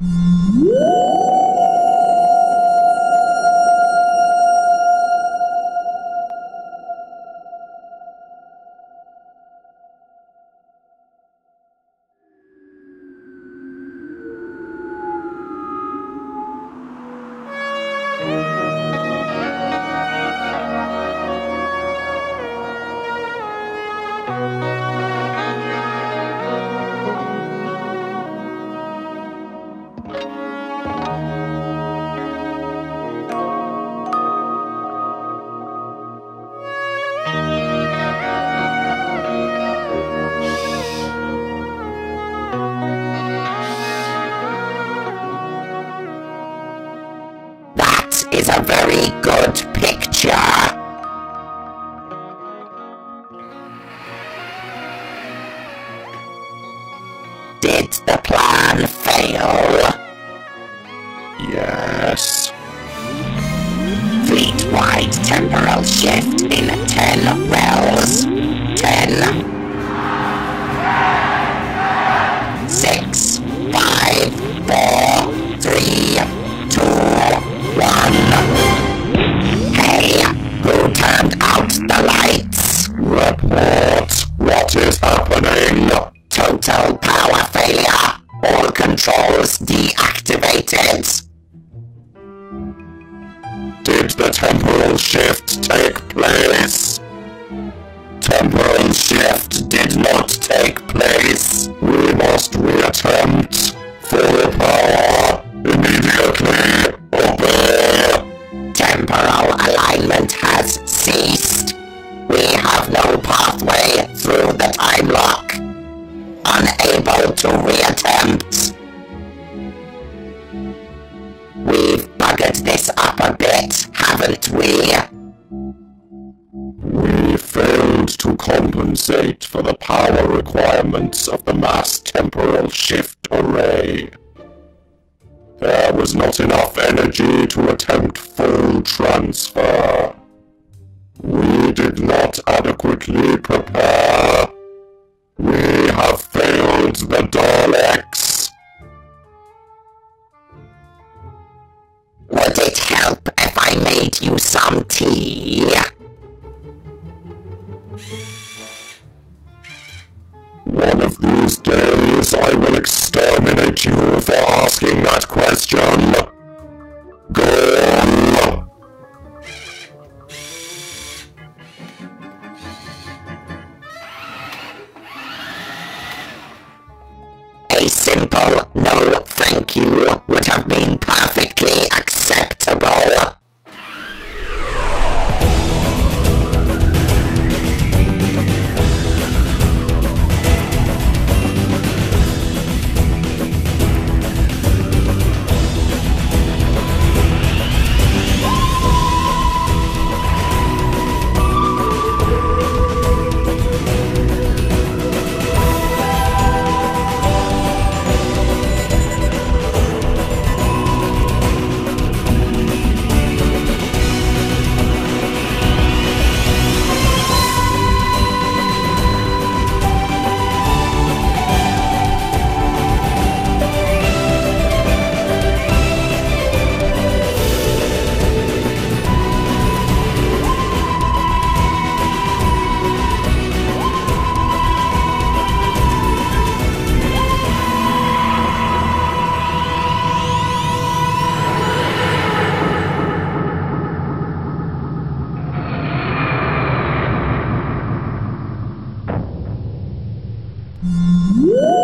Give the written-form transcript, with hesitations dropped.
Is a very good picture. Did the plan fail? Yes. Fleet-wide temporal shift in 10 wells. 10, 6, 5, 4, 3, 2, 1. Hey, who turned out the lights? Report. What is happening? Total power failure. All controls deactivated. Did the temporal shift take place? Temporal shift did not take place. We must reattempt. Full power. Immediately. Obey. Temporal alignment has ceased. We have no pathway through the time lock. Unable to reattempt. We've buggered this up a bit, haven't we? We failed to compensate for the power requirements of the mass temporal shift array. There was not enough energy to attempt full transfer. We did not adequately prepare. We have failed the Daleks. Would it help if I made you some tea? One of these days I will exterminate you for asking that question. Go on. A simple no thank you would have been perfectly acceptable. Woo!